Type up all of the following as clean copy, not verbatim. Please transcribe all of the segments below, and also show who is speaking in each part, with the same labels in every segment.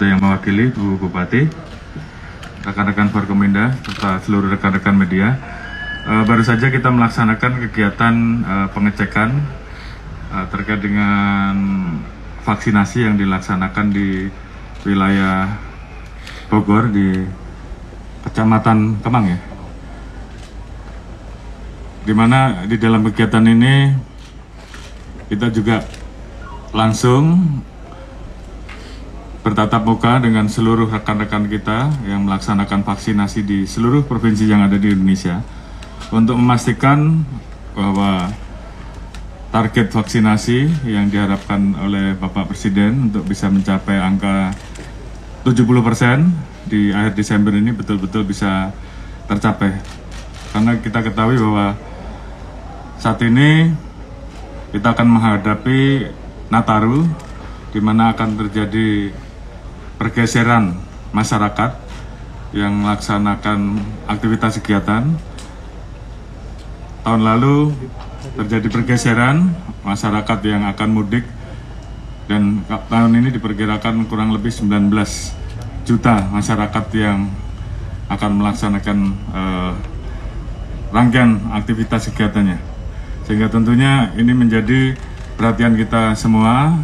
Speaker 1: yang mewakili Bu Bupati, rekan-rekan Forkominda, serta seluruh rekan-rekan media. Baru saja kita melaksanakan kegiatan pengecekan terkait dengan vaksinasi yang dilaksanakan di wilayah Bogor di Kecamatan Kemang ya. Di mana di dalam kegiatan ini kita juga langsung bertatap muka dengan seluruh rekan-rekan kita yang melaksanakan vaksinasi di seluruh provinsi yang ada di Indonesia untuk memastikan bahwa target vaksinasi yang diharapkan oleh Bapak Presiden untuk bisa mencapai angka 70% di akhir Desember ini betul-betul bisa tercapai. Karena kita ketahui bahwa saat ini kita akan menghadapi Nataru, di mana akan terjadi pergeseran masyarakat yang melaksanakan aktivitas kegiatan. Tahun lalu terjadi pergeseran masyarakat yang akan mudik, dan tahun ini diperkirakan kurang lebih 19 juta masyarakat yang akan melaksanakan rangkaian aktivitas kegiatannya. Sehingga tentunya ini menjadi perhatian kita semua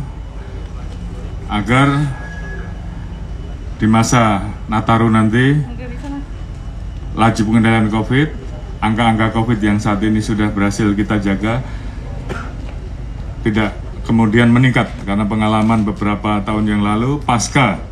Speaker 1: agar di masa Nataru nanti laju pengendalian COVID, angka-angka COVID yang saat ini sudah berhasil kita jaga tidak kemudian meningkat, karena pengalaman beberapa tahun yang lalu pasca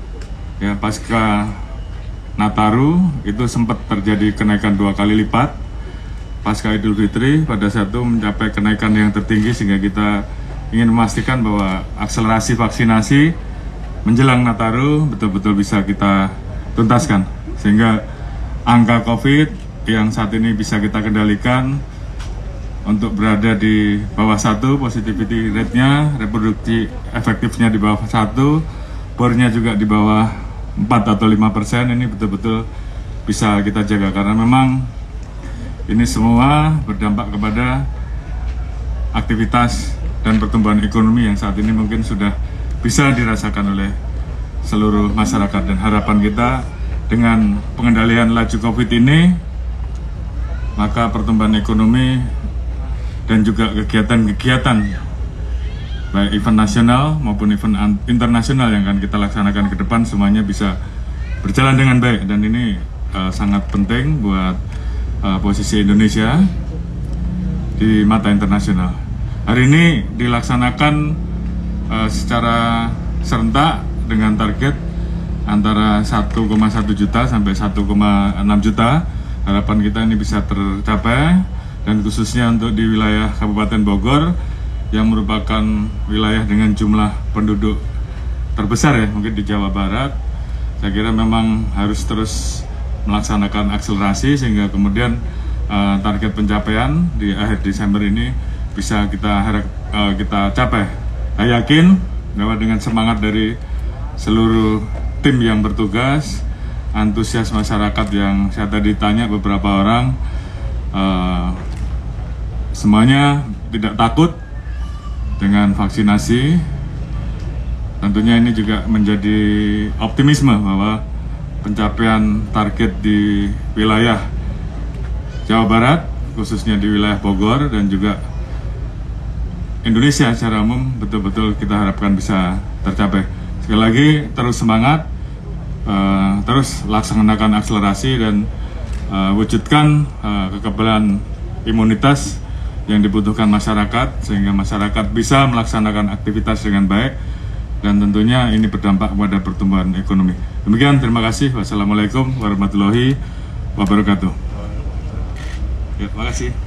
Speaker 1: Nataru itu sempat terjadi kenaikan 2 kali lipat. Pasca Idul Fitri pada saat itu mencapai kenaikan yang tertinggi, sehingga kita ingin memastikan bahwa akselerasi vaksinasi menjelang Nataru betul-betul bisa kita tuntaskan, sehingga angka COVID yang saat ini bisa kita kendalikan untuk berada di bawah 1, positivity rate-nya, reproduksi efektifnya di bawah 1, bornya juga di bawah 4 atau 5%, ini betul-betul bisa kita jaga, karena memang ini semua berdampak kepada aktivitas dan pertumbuhan ekonomi yang saat ini mungkin sudah bisa dirasakan oleh seluruh masyarakat. Dan harapan kita dengan pengendalian laju COVID ini, maka pertumbuhan ekonomi dan juga kegiatan-kegiatan baik event nasional maupun event internasional yang akan kita laksanakan ke depan semuanya bisa berjalan dengan baik, dan ini sangat penting buat posisi Indonesia di mata internasional. Hari ini dilaksanakan secara serentak dengan target antara 1,1 juta sampai 1,6 juta. Harapan kita ini bisa tercapai, dan khususnya untuk di wilayah Kabupaten Bogor yang merupakan wilayah dengan jumlah penduduk terbesar ya mungkin di Jawa Barat. Saya kira memang harus terus melaksanakan akselerasi sehingga kemudian target pencapaian di akhir Desember ini bisa kita capai. Saya yakin bahwa dengan semangat dari seluruh tim yang bertugas, antusias masyarakat yang saya tadi tanya beberapa orang, semuanya tidak takut dengan vaksinasi. Tentunya ini juga menjadi optimisme bahwa pencapaian target di wilayah Jawa Barat, khususnya di wilayah Bogor dan juga Indonesia secara umum betul-betul kita harapkan bisa tercapai. Sekali lagi terus semangat, terus laksanakan akselerasi dan wujudkan kekebalan imunitas yang dibutuhkan masyarakat sehingga masyarakat bisa melaksanakan aktivitas dengan baik, dan tentunya ini berdampak pada pertumbuhan ekonomi. Demikian, terima kasih. Wassalamualaikum warahmatullahi wabarakatuh. Ya, terima kasih.